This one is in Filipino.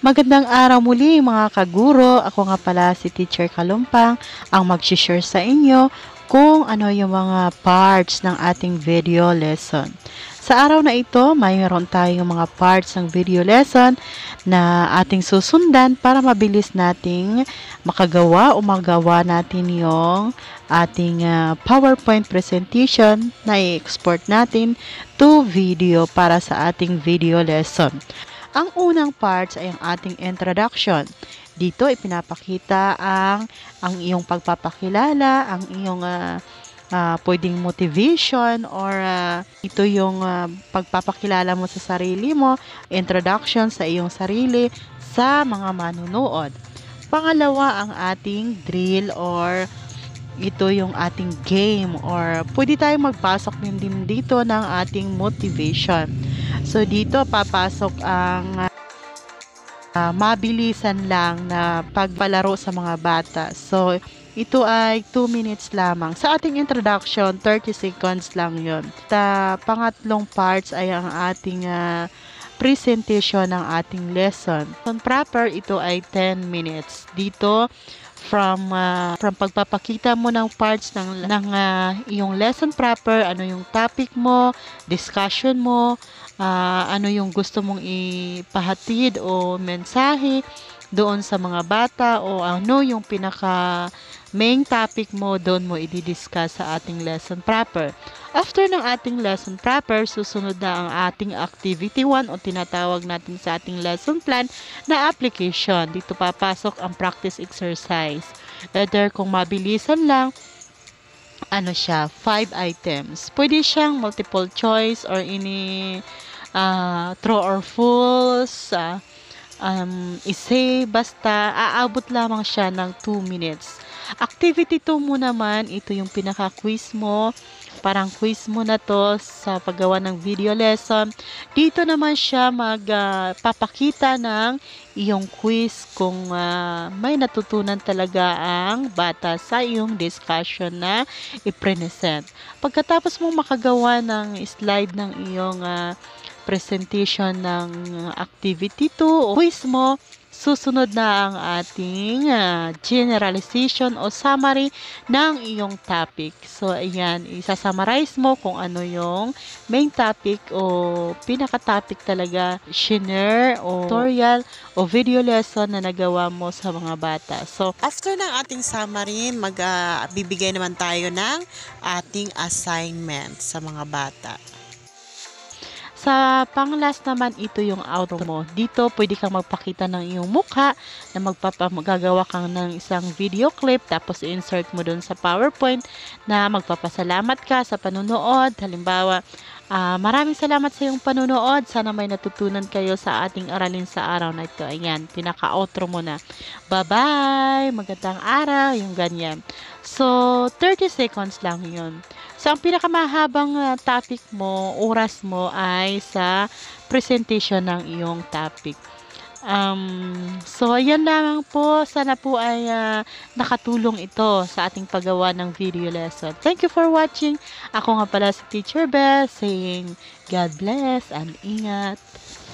Magandang araw muli mga kaguro. Ako nga pala si Teacher Kalumpang ang mag-share sa inyo kung ano yung mga parts ng ating video lesson. Sa araw na ito, mayroon tayong mga parts ng video lesson na ating susundan para mabilis nating makagawa o magawa natin yung ating PowerPoint presentation na i-export natin to video para sa ating video lesson. Ang unang parts ay ang ating introduction. Dito ipinapakita ang iyong pagpapakilala, ang iyong pwedeng motivation or ito yung pagpapakilala mo sa sarili mo, introduction sa iyong sarili sa mga manunood. Pangalawa, ang ating drill or ito yung ating game or pwede tayong magpasok din dito ng ating motivation. So, dito papasok ang mabilisan lang na pagpalaro sa mga bata. So, ito ay 2 minutes lamang. Sa ating introduction, 30 seconds lang yun. Pangatlong parts ay ang ating presentation ng ating lesson. Proper, ito ay 10 minutes. Dito, from pagpapakita mo ng parts ng iyong lesson proper, ano yung topic mo, discussion mo, ano yung gusto mong ipahatid o mensahe doon sa mga bata o ano yung pinaka main topic mo, doon mo i-discuss sa ating lesson proper. After ng ating lesson proper, susunod na ang ating activity 1 o tinatawag natin sa ating lesson plan na application. Dito papasok ang practice exercise. Whether kung mabilisan lang, ano siya, 5 items. Pwede siyang multiple choice or any true or false, essay, basta aabot lamang siya ng 2 minutes. Activity 2 mo naman, ito yung pinaka-quiz mo. Parang quiz mo na to sa paggawa ng video lesson. Dito naman siya magpapakita ng iyong quiz kung may natutunan talaga ang bata sa iyong discussion na i-present. Pagkatapos mong makagawa ng slide ng iyong presentation ng activity 2 o quiz mo, susunod na ang ating generalization o summary ng iyong topic. So, ayan, isasummarize mo kung ano yung main topic o pinaka-topic talaga, share o tutorial o video lesson na nagawa mo sa mga bata. So, after ng ating summary, bibigay naman tayo ng ating assignment sa mga bata. Sa pang-last naman, ito yung outro mo. Dito, pwede kang magpakita ng iyong mukha na magagawa kang ng isang video clip tapos i-insert mo dun sa PowerPoint na magpapasalamat ka sa panunood. Halimbawa, maraming salamat sa iyong panunood. Sana may natutunan kayo sa ating aralin sa araw na ito. Ayan, pinaka-outro mo na. Bye-bye! Magandang araw! Yung ganyan. So, 30 seconds lang yun. So, ang pinakamahabang topic mo, oras mo ay sa presentation ng iyong topic. So, ayan lamang po. Sana po ay nakatulong ito sa ating paggawa ng video lesson. Thank you for watching. Ako nga pala si Teacher Beth saying God bless and ingat.